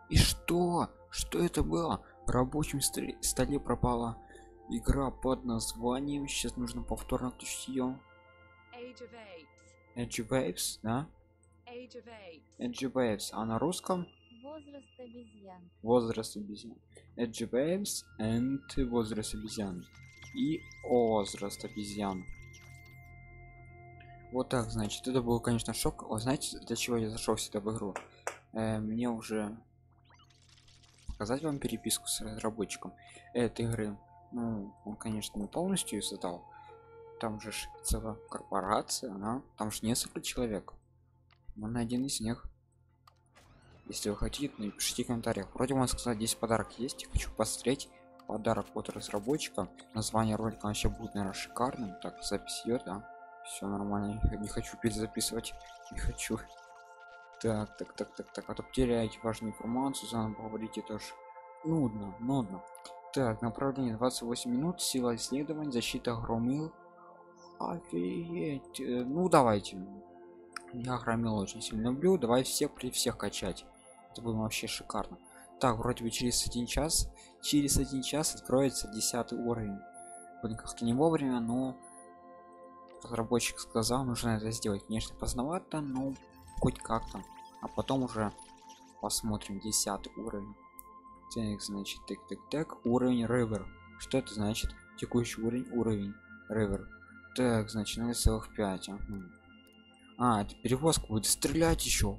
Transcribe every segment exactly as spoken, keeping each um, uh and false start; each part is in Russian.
И что? Что это было? В рабочем столе, столе пропала игра под названием. Сейчас нужно повторно включить ее. Age of Apes. Edge Waves, да? Age of Apes. Edge Waves, а на русском? Возраст обезьян. Возраст обезьян. Edge Waves and возраст обезьян. И возраст обезьян. Вот так, значит, это был, конечно, шок. О, знаете, для чего я зашел сюда в игру? Э, мне уже показать вам переписку с разработчиком этой игры. Ну, он, конечно, не полностью ее создал. Там же ж целая корпорация, она, там же несколько человек. Он один из них. Если вы хотите, напишите в комментариях. Вроде он сказал, здесь подарок есть. Хочу посмотреть подарок от разработчика. Название ролика вообще будет, наверное, шикарным. Так, запись идет, да? Все нормально. Не хочу перезаписывать. Не хочу. Так, так, так, так, так. А то потеряете важную информацию, заново поговорите тоже. Нудно, нудно. Так, направление двадцать восемь минут. Сила исследований, защита громил. Офигеть. Э, Ну давайте. Я громил очень сильно люблю. Давай всех при всех качать. Это будет вообще шикарно. Так, вроде бы через один час. Через один час откроется десятый уровень. Блин, как-то не вовремя, но разработчик сказал, нужно это сделать. Конечно, поздновато, но хоть как-то. А потом уже посмотрим десятый уровень. Так, значит, так, так, так, уровень River. Что это значит? Текущий уровень, уровень River. Так, значит, ноль целых пять. Ага. А, это перевозка будет стрелять еще.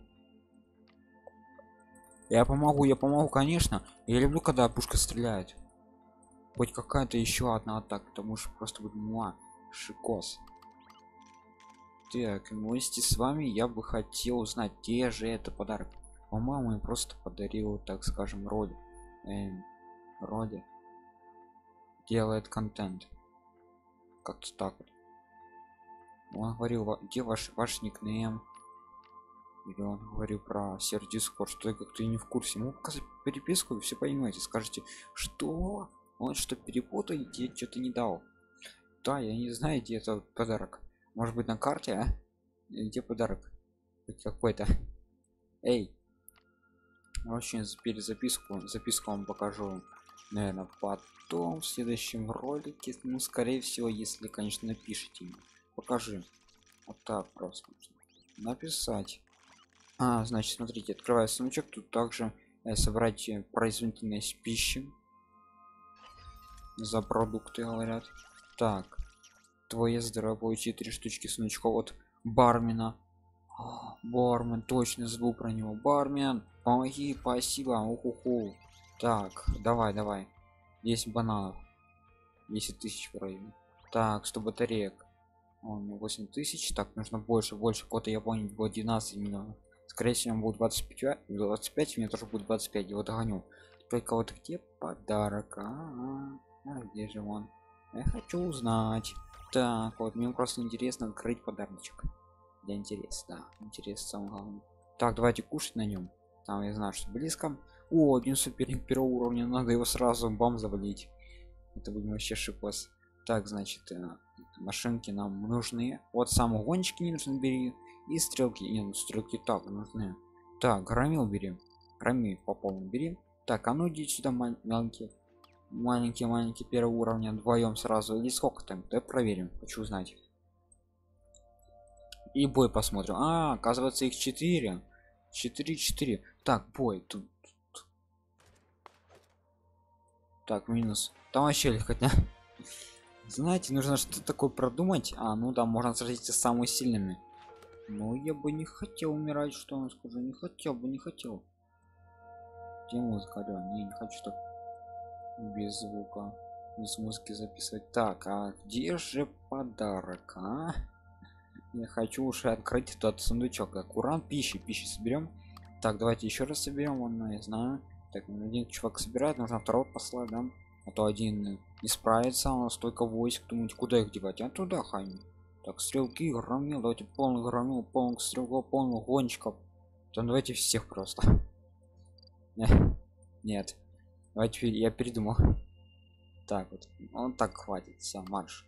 Я помогу, я помогу, конечно. Я люблю, когда пушка стреляет. Хоть какая-то еще одна атака, потому что просто будет муа, шикос. Так, вместе с вами я бы хотел узнать, где же это подарок. По-моему, я просто подарил, так скажем, роли. Эм, роли. Делает контент. Как-то так вот. Он говорил, где ваш ваш никнейм? Или он говорил про сервер Discord, что я как-то не в курсе. Ему показать переписку, и все поймете. Скажете, что? Он что, перепутал, где что-то не дал. Да, я не знаю, где это подарок. Может быть, на карте, а? Где подарок? Хоть какой-то. Эй. Очень перезаписку. Записку вам покажу, наверное, потом в следующем ролике. Ну, скорее всего, если, конечно, напишите. Покажи. Вот так просто. Написать. А, значит, смотрите, открываю сундучок. Тут также э, собрать э, производительность пищи. За продукты говорят. Так. Твое здоровье, получи три штучки сундучков от бармена. О, бармен, точно забыл про него. Бармен, помоги, спасибо. Уху-ху. Так, давай, давай. десять бананов. десять тысяч вроде. Так, сто батареек. Он восемь тысяч. Так, нужно больше, больше. Кота я помню, было двенадцать миллионов. Скорее всего, будет двадцать пять. двадцать пять, мне тоже будет двадцать пять. Его догоню. Только вот где подарок? А, -а, -а. А где же он? Я хочу узнать. Так, вот мне просто интересно открыть подарочек. Для интереса, да, интерес самое главное. Так, давайте кушать на нем. Там я знаю, что близко. О, один соперник первого уровня, надо его сразу бам завалить. Это будет вообще шипос. Так, значит, машинки нам нужны. Вот самогончики не нужно бери. И стрелки, не, ну, стрелки так нужны. Так, громил бери. Громил по полному бери. Так, а ну иди сюда, маленький. Маленький, маленький первого уровня вдвоем сразу. Или сколько там? Да проверим, хочу узнать. И бой посмотрим. А, оказывается, их четыре. четыре четыре. Так, бой тут. Так, минус. Там вообще легкотня. Знаете, нужно что-то такое продумать. А, ну да, можно сразиться с самыми сильными. Но я бы не хотел умирать, что он скажу. Не хотел бы, не хотел. Где музыка? Да, не, не хочу так без звука, без музыки записывать. Так, а где же подарок, а? Я хочу уже открыть этот сундучок. Так, уран, пищи, пищи соберем. Так, давайте еще раз соберем. Он, я знаю. Так, один чувак собирает, нужно второго послать, да? А то один не справится, у нас столько войск. Думаете, куда их девать? А туда хай. Так, стрелки, громил, давайте полный громил, полный стрелков, полный гонщиков. То давайте всех просто. Нет. Давайте я передумал. Так вот, он так хватит, все, марш.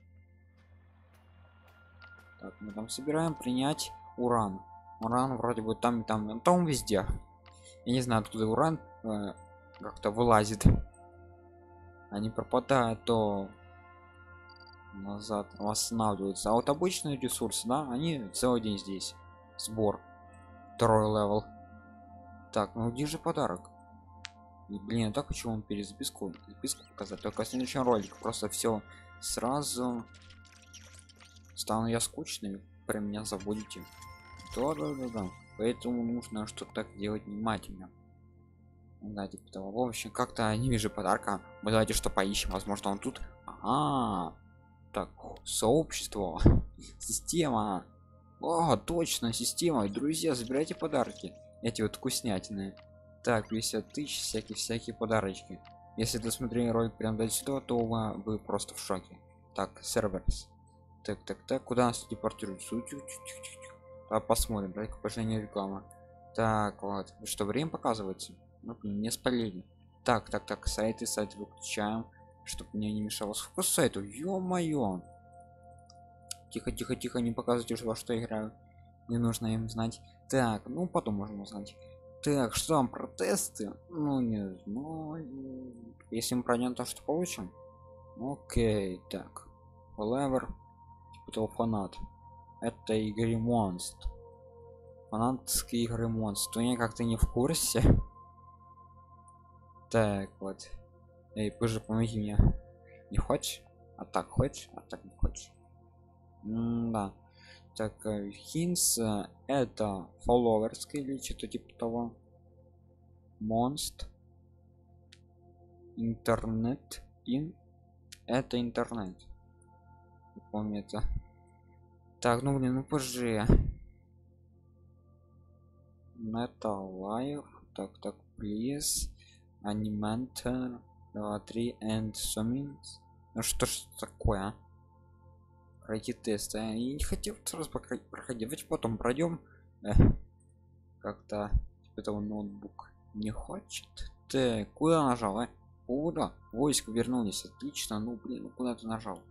Так, мы там собираем принять уран. Уран вроде бы там и там, там везде. Я не знаю, откуда уран э, как-то вылазит. Они пропадают, то назад восстанавливаются. А вот обычные ресурсы, да, они целый день здесь. Сбор. Второй левел. Так, ну где же подарок? И, блин, я так хочу вам перезаписку записку показать. Только в следующем ролике просто все сразу стану я скучным, про меня забудете. Да, да, да, да. Поэтому нужно что-то так делать внимательно. Да, типа того. В общем, как-то не вижу подарка. Мы давайте что поищем. Возможно, он тут. Ага. Так, сообщество. Система. О, точно, система. Друзья, забирайте подарки. Эти вот вкуснятины. Так, пятьдесят тысяч, всякие всякие подарочки. Если досмотрели ролик прям до сюда, то вы, вы просто в шоке. Так, серверс. Так, так, так, куда нас телепортируют? А посмотрим, давай покажение реклама. Так, вот, что время показывается? Ну, блин, не спалили. Так, так, так, сайты, сайт выключаем, чтобы мне не мешало. Сколько сайтов? Ё-моё! Тихо, тихо, тихо, не показывайте, во что играю. Не нужно им знать. Так, ну потом можем узнать. Так, что там протесты? Ну не знаю. Если мы пройдем, то что получим? Окей, так. Левер, типа того фанат. Это игры монстр. Фанатские игры монстр. Я как-то не в курсе. Так, вот. Эй, позже помоги мне. Не хочешь? А так хочешь? А так не хочешь. М да. Так, хинс это followers или что-то типа того. Монст. Интернет. Ин. Это интернет. Не помню это. Так, ну блин, ну позже. Metal Life. Так, так, please. Аниментор. два, три, and summons. Ну что ж такое, а? Пройти тест. Я не хотел сразу проходить. Давайте потом пройдем. Э, как-то типа того ноутбук не хочет. Так, куда нажал, а? Куда? Войск вернулись. Отлично. Ну блин, ну куда ты нажал?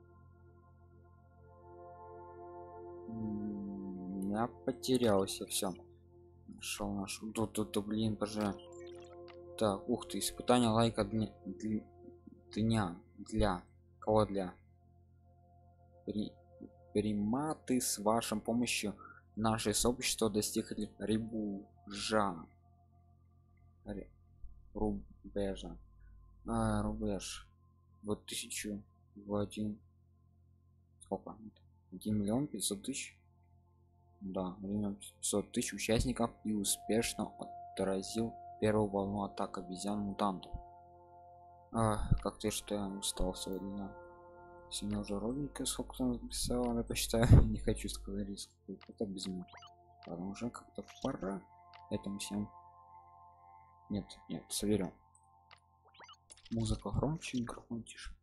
М, я потерялся. Все. Нашел нашу. Тут, тут, блин, боже. Так, ух ты, испытание лайка дня для, дня для кого для При, приматы с вашей помощью наше сообщество достигли рубежа Ре- рубежа а, рубеж вот тысячу в один сколько один миллион пятьсот тысяч, да, миллион пятьсот тысяч участников и успешно отразил первую волну атак обезьян мутантов. А, как ты что я устал сегодня. Сегодня уже ролика сколько там написал, я посчитаю. Не хочу сказать риск, это безумно. Ладно, уже как-то пора этому всем. Нет, нет, соберем. Музыка громче, микрофон тише.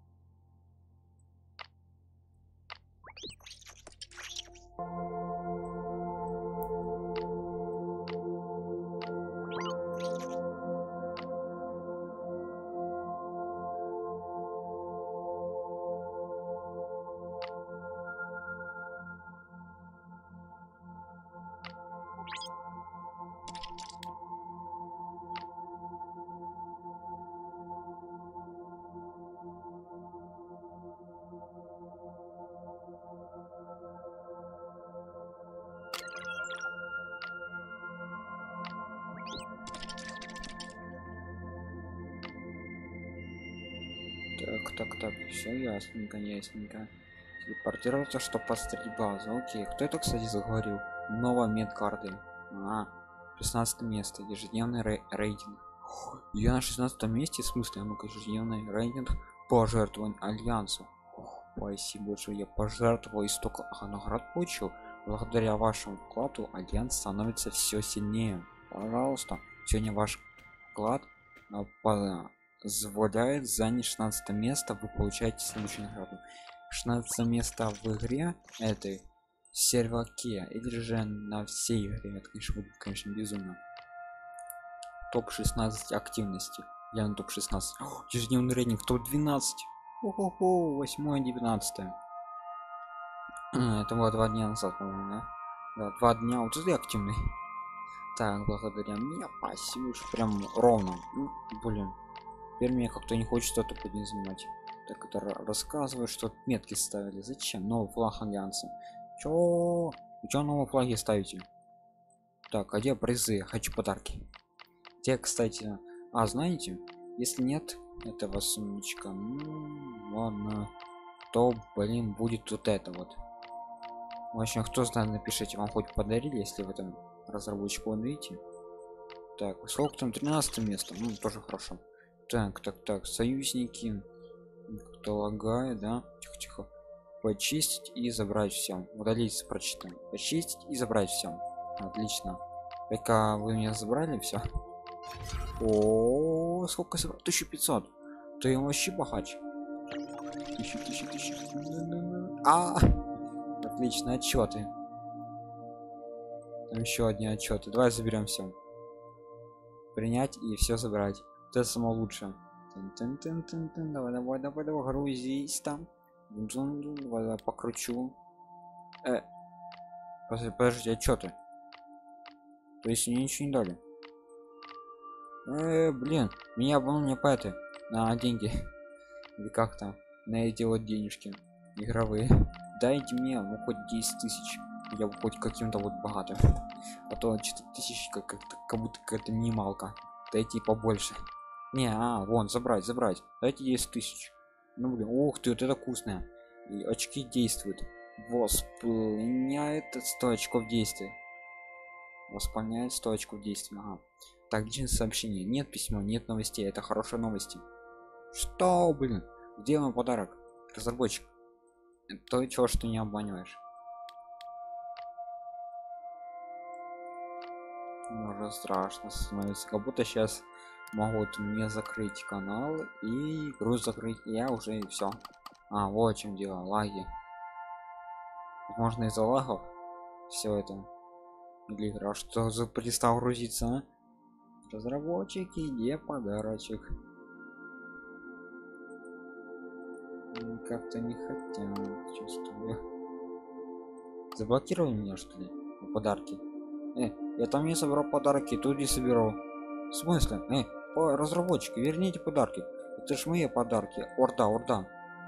Так, так, так, все ясненько, ясненько. Телепортироваться, что посмотреть базу. Окей, кто это, кстати, заговорил? Новая медкарты. А, шестнадцатое место, ежедневный рей рейтинг. О, я на шестнадцатом месте, в смысле, а ну-ка, ежедневный рейтинг пожертвовань альянсу. О, спасибо большое, я пожертвовал и столько ага, наград получил. Благодаря вашему вкладу альянс становится все сильнее. Пожалуйста, сегодня ваш вклад а, по позволяет занять шестнадцатое место, вы получаете следующую награду. шестнадцатое место в игре этой серваке или же на всей игре, это конечно будет, конечно, безумно. Топ шестнадцать активности. Я на топ шестнадцать. О, ежедневный рейтинг топ двенадцать. Ого, восьмое девятнадцатое. Это было два дня назад, по-моему, да? Да, два дня. Вот это активный. Так, благодаря мне пассивишь прям ровно. Ну, блин. Теперь мне как-то не хочется это не занимать. Так это ра- рассказывает, что метки ставили. Зачем? Новый флаг альянса. Чё? Вы чё новые флаги ставите? Так, а где призы? Я хочу подарки. Те, кстати, а знаете, если нет этого сумочка, ну ладно, то, блин, будет вот это вот. В общем, кто знает, напишите, вам хоть подарили, если в этом разработчику вы видите. Так, сколько там, тринадцатое место, ну тоже хорошо. Так, так, так, союзники, кто лагает, да, тихо, тихо. Почистить и забрать все. Удалить прочитаем. Почистить и забрать все. Отлично. Пока вы меня забрали все. О, сколько собрал? тысяча пятьсот. Ты вообще богач. Тысяча, тысяча, тысяча. А, отлично, отчеты. Там еще одни отчеты. Давай заберем все. Принять и все забрать. Вот это самое лучшее. Тын-тын-тын-тын-тын. Давай, давай, давай, давай, грузись там. Джун-джун, давай, давай, покручу. Э, подожди, подожди, отчеты. То есть мне ничего не дали. Э, блин, меня обманули не по этой, на деньги. Или как там, на эти вот денежки игровые. Дайте мне, ну хоть десять тысяч. Я бы хоть каким-то вот богатым. А то четыре тысячи как, как, как будто какая-то минималка. Дайте побольше. Не, а, вон, забрать, забрать. Дайте десять тысяч. Ну блин, ух ты, вот это вкусное. И очки действуют. Восполняет сто очков действия. Восполняет сто очков действия. Ага. Так, где сообщение? Нет письма, нет новостей. Это хорошие новости. Что, блин? Где мой подарок? Разработчик. То, чего, что не обманываешь. Уже страшно становится. Как будто сейчас могут мне закрыть канал и игру закрыть. Я уже и все. А, вот в чем дело. Лаги. Можно из-за лагов все это. Или игра что за перестал грузиться, а? Разработчики, где подарочек? Как-то не хотят, чувствую. Заблокировали меня, что ли? Подарки. Э, я там не собрал подарки, тут не соберу. В смысле? Э, по разработчики, верните подарки. Это ж мои подарки. Орда, орда.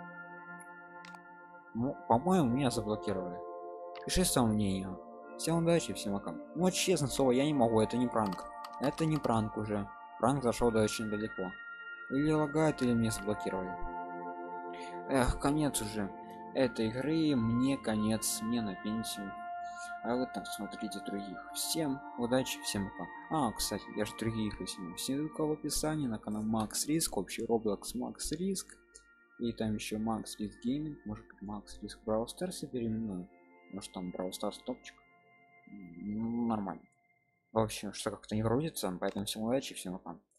Ну, по-моему, меня заблокировали. Пиши свое мнение. Всем удачи, всем пока. Ну, вот честно слово, я не могу, это не пранк. Это не пранк уже. Пранк зашел до очень далеко. Или лагает, или меня заблокировали. Эх, конец уже этой игры, мне конец, мне на пенсию. А вы там смотрите других. Всем удачи, всем пока. А, кстати, я же другие игры сниму. Ссылка в описании на канал Макс Риск, общий Roblox Макс Риск. И там еще Макс Риск Гейминг, может быть Макс Риск Brawl Stars переименую. Может там Brawl Stars топчик. Ну, нормально. В общем, что как-то не грузится, поэтому всем удачи, всем пока.